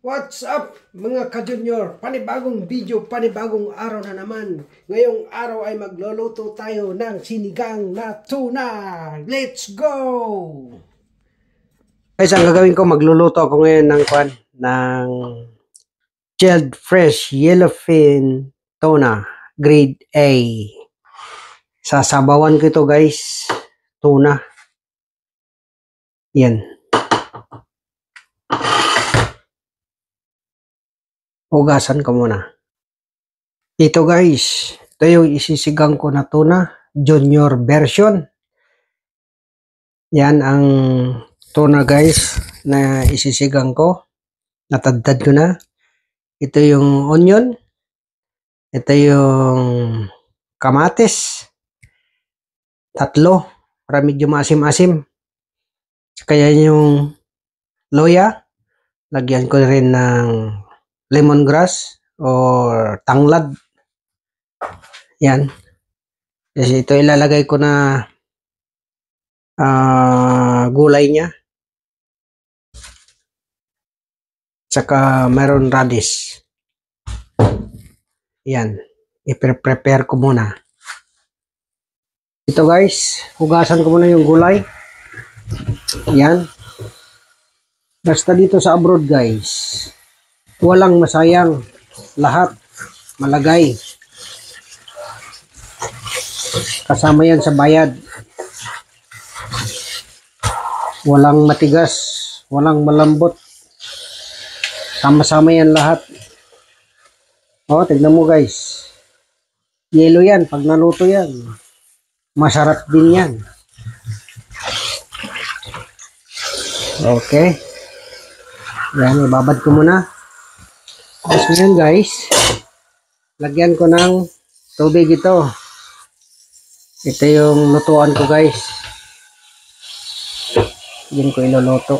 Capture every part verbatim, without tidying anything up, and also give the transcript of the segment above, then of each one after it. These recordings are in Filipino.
What's up mga ka-junior? Panibagong video, panibagong araw na naman. Ngayong araw ay magluluto tayo ng sinigang na tuna. Let's go! Guys, ang gagawin ko, magluluto ako ngayon ng kwan, ng chilled fresh yellowfin tuna, grade A. Sasabawan ko ito guys, tuna. Yan. Hugasan ko muna. Ito guys, ito yung isisigang ko na tuna, junior version. Yan ang tuna guys na isisigang ko. Natadtad ko na. Ito yung onion. Ito yung kamatis. Tatlo. Para medyo maasim-asim. Kaya yung loya. Lagyan ko rin ng lemongrass or tanglad. Yan. Kasi ito ilalagay ko na uh, gulay niya. Saka meron radish. Yan. I-prepare ko muna. Ito guys, hugasan ko muna yung gulay. Yan. Basta dito sa abroad guys, walang masayang, lahat malagay. Kasama yan sa bayad. Walang matigas, walang malambot. Sama-sama yan lahat. O, tignan mo guys. Yellow yan, pag naluto yan. Masarap din yan. Okay. Yan, ibabad ko muna. Tapos ngayon guys, lagyan ko ng tubig ito. Ito yung lutuan ko guys. Yan ko iluluto.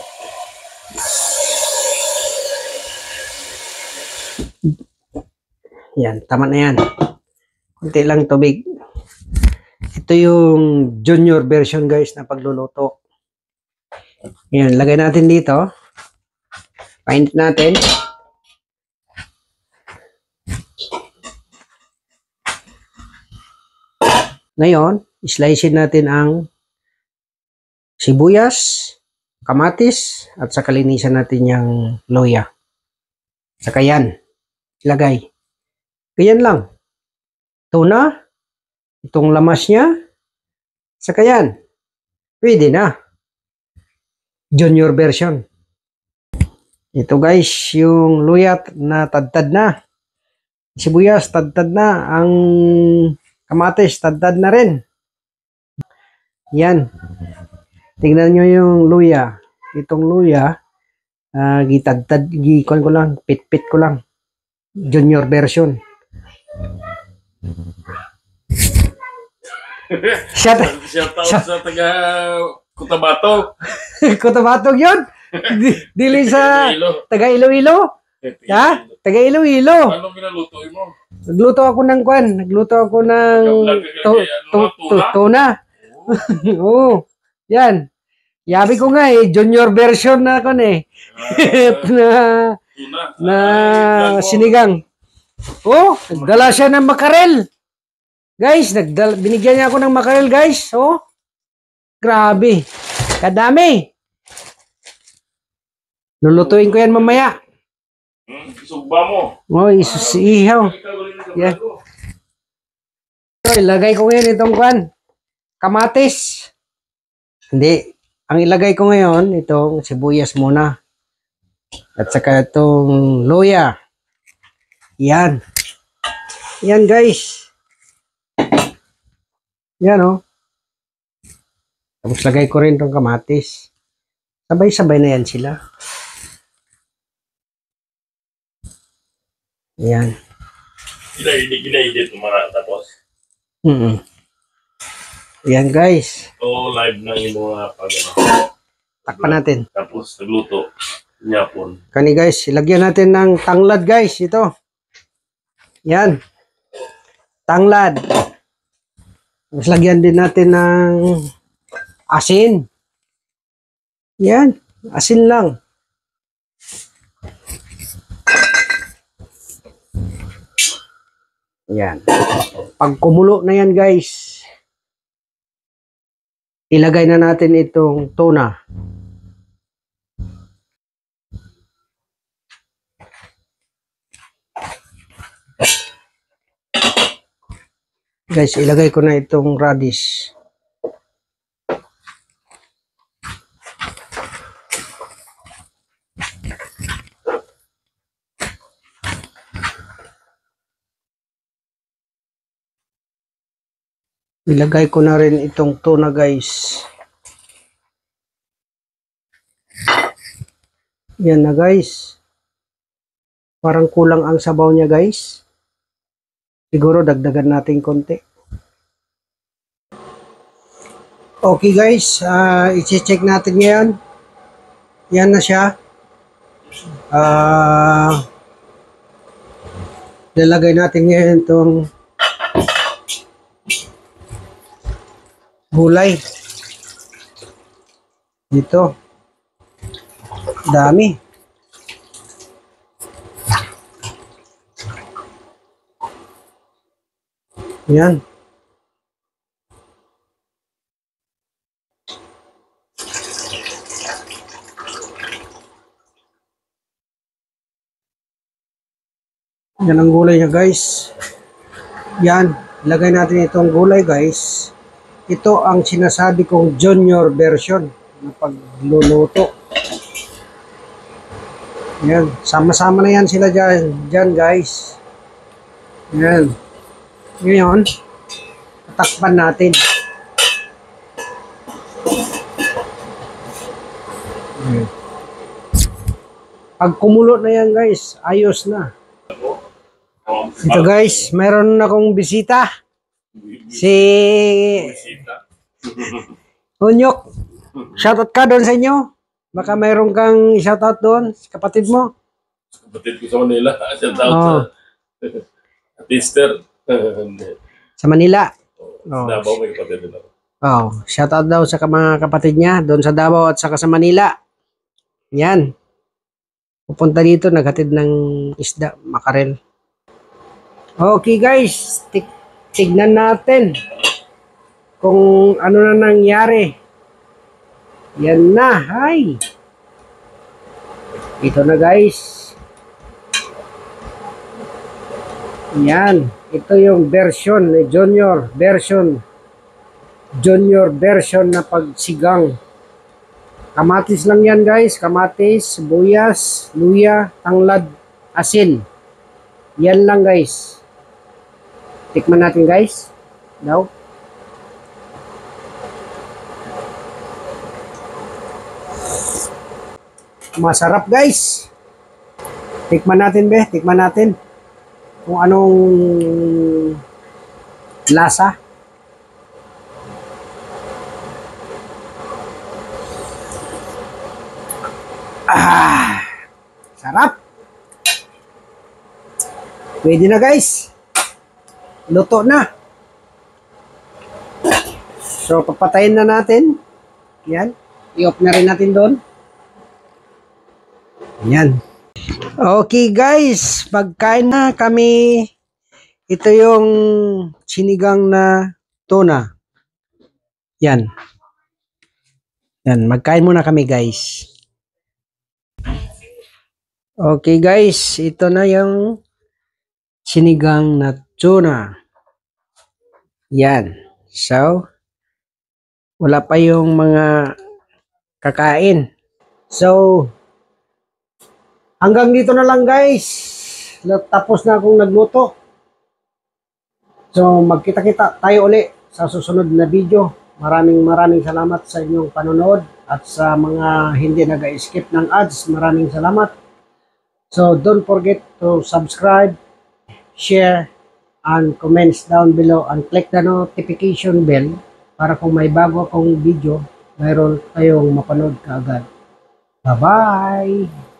Yan, tama na yan. Kunti lang tubig. Ito yung junior version guys na pagluluto. Yan, lagay natin dito. Painit natin. Ngayon, slicein natin ang sibuyas, kamatis, at saka linisan natin yung loya. Saka yan, ilagay. Ganyan lang. Tuna, itong lamas niya, saka yan. Pwede na. Junior version. Ito guys, yung luya na tadtad na. Sibuyas, tadtad na. Ang kamatis, tadtad na rin. Yan. Tingnan nyo yung luya. Itong luya, uh, gitadtad, gikon ko lang, pit-pit ko lang. Junior version. Shout out sa taga Cotabato. Cotabato yun? Dili sa taga Iloilo? Ha? Taga Iloilo. Anong minaluto mo? Nagluto ako ng kwan. Nagluto ako ng tuna. Oo. Yan. Yabi ko nga eh. Junior version na ako eh. na na sinigang. Oh, nagdala siya ng makarel. Guys, nagdala, binigyan niya ako ng makarel guys. Oh. Grabe. Kadami. Lulutuin ko yan mamaya. Hmm, isugba mo. Oh, isusihaw. Yan. So, ilagay ko ngayon itong kwan. Kamatis. Hindi. Ang ilagay ko ngayon, itong sibuyas muna. At saka itong loya. Yan. Yan guys. Yan oh. Tapos lagay ko rin itong kamatis. Sabay-sabay na yan sila. Yan. Ginaidit mo mga tapos. Mm -mm. Yan guys. Oo, live na yung mga pag Takpan natin. Tapos nagluto. Nyapon. Kani guys, ilagyan natin ng tanglad guys. Ito. Yan. Tanglad. Tapos lagyan din natin ng asin. Yan. Asin lang. Yan. Pag kumulo na yan guys, ilagay na natin itong tuna. Guys, ilagay ko na itong radish. Ilagay ko na rin itong tuna guys. Yan na guys. Parang kulang ang sabaw niya guys. Siguro dagdagan natin konti. Okay guys, uh, i-check natin ngayon. Yan na siya. Uh, lalagay natin ngayon itong gulay. Dito. Dami. Yan. Yan ang gulay niya guys. Yan. Ilagay natin itong gulay guys. Ito ang sinasabi kong junior version na pagluluto. Yan. Sama-sama na yan sila dyan, dyan guys. Yan. Ngayon, tatakpan natin. Yan. Pag kumulo na yan guys, ayos na. Ito guys, mayroon akong bisita. Si Unyok. Shoutout ka doon sa inyo. Baka mayroon kang shoutout doon sa kapatid mo. Kapatid ko sa Manila. Shoutout Oh. sa Tister. Sa Manila. Oh. Davao may kapatid din ako. Oh, shoutout daw sa mga kapatid niya doon sa Davao at saka sa Manila. Yan. Pupunta dito, naghatid ng isda, makarel. Okay guys, tik tignan natin kung ano na nangyari. Yan na, hay. Ito na guys. Yan, ito yung version, junior version. Junior version na pagsigang. Kamatis lang yan guys, kamatis, sibuyas, luya, tanglad, asin. Yan lang guys. Tikman natin guys. Daw. Masarap guys. Tikman natin be, tikman natin. Kung anong lasa. Ah, sarap. Pwede na guys. Luto na. So, papatayin na natin. Yan. I-off na rin natin doon. Yan. Okay guys, pagkain na kami. Ito yung sinigang na tuna. Yan. Yan, magkain muna kami guys. Okay guys, ito na yung sinigang na tuna. Yan. So, wala pa yung mga kakain. So, hanggang dito na lang guys. Tapos na akong nagluto. So, magkita-kita tayo uli sa susunod na video. Maraming maraming salamat sa inyong panonood at sa mga hindi nag-skip ng ads. Maraming salamat. So, don't forget to subscribe, share, and comments down below and click the notification bell para kung may bago akong video, mayroon kayong mapanood kaagad. Bye-bye!